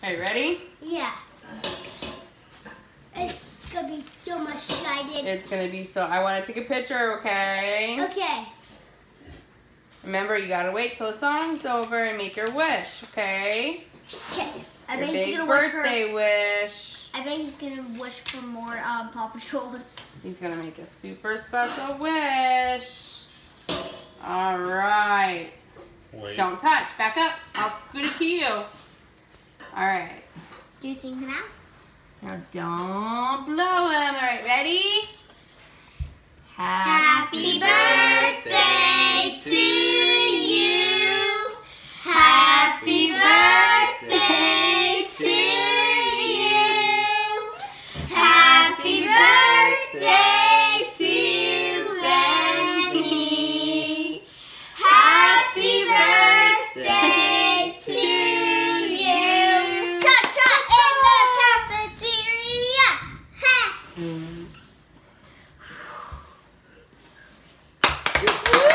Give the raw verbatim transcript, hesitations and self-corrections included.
Okay, ready? Yeah. It's gonna be so much excited. It's gonna be so. I want to take a picture, okay? Okay. Remember, you gotta wait till the song's over and make your wish, okay? Okay. I Your bet he's big gonna wish birthday for. wish. I bet he's gonna wish for more um, Paw Patrols. He's gonna make a super special wish. All right. Wait. Don't touch. Back up. I'll scoot it to you. All right. Do you sing now? Now don't blow him. All right, ready? Happy birthday to you. Happy birthday to you. Happy birthday to Benny. Happy birthday to you. Cha-cha in the cafeteria. Ha. Good job.